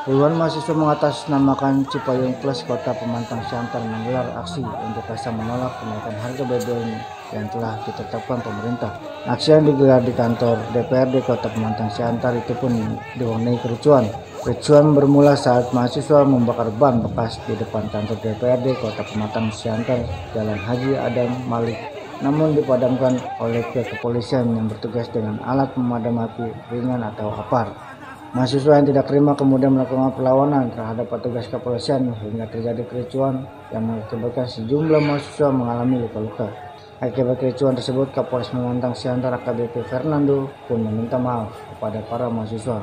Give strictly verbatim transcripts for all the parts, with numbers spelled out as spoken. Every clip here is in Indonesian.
Ribuan mahasiswa mengatasnamakan Cipayung Plus Kota Pemantang Siantar menggelar aksi unjuk rasa menolak kenaikan harga B B M yang telah ditetapkan pemerintah. Aksi yang digelar di kantor D P R D Kota Pemantang Siantar itu pun diwarnai kericuan. Kericuan bermula saat mahasiswa membakar ban bekas di depan kantor D P R D Kota Pemantang Siantar, Jalan Haji Adam Malik, namun dipadamkan oleh pihak kepolisian yang bertugas dengan alat pemadam api ringan atau A P A R. Mahasiswa yang tidak terima kemudian melakukan perlawanan terhadap petugas kepolisian hingga terjadi kericuan yang mengakibatkan sejumlah mahasiswa mengalami luka-luka. Akibat kericuan tersebut, Kapolres Pemantang Siantar A K B P Fernando pun meminta maaf kepada para mahasiswa.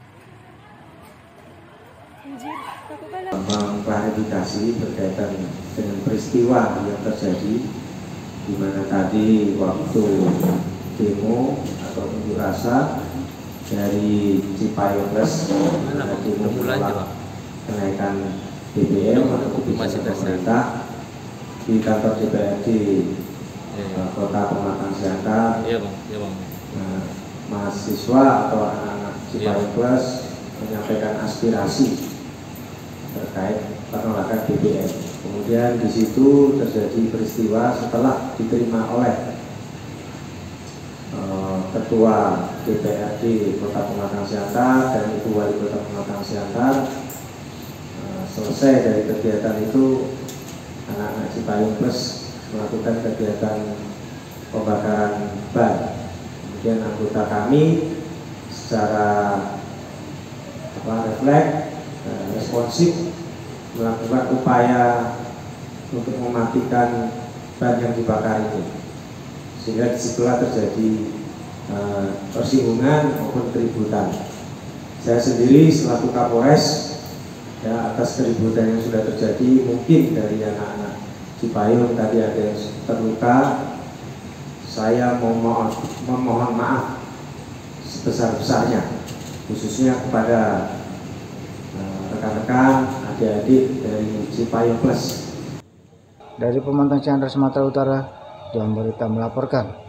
Mengklarifikasi berkaitan dengan peristiwa yang terjadi, di mana tadi waktu demo atau unjuk rasa dari Cipayung Plus menolak kenaikan B B M atau kebijakan pemerintah di kantor D P R D Kota Pemantang Siantar. Nah, mahasiswa atau anak-anak Cipayung Plus menyampaikan aspirasi terkait penolakan B B M. Kemudian di situ terjadi peristiwa setelah diterima oleh Ketua D P R D Kota Pemantang Siantar dan Ibu Wali Kota Pemantang Siantar. Selesai dari kegiatan itu, anak-anak Cipayung Plus melakukan kegiatan pembakaran ban. Kemudian anggota kami secara apa, refleks, responsif melakukan upaya untuk mematikan ban yang dibakar ini, sehingga disitulah terjadi Uh, persinggungan maupun keributan. Saya sendiri selaku Kapolres, ya, atas keributan yang sudah terjadi, mungkin dari anak-anak Cipayung tadi ada yang terluka, saya memohon, memohon maaf sebesar-besarnya, khususnya kepada rekan-rekan, uh, adik-adik dari Cipayung Plus. Dari Pemantang Siantar, Sumatera Utara, John Berita melaporkan.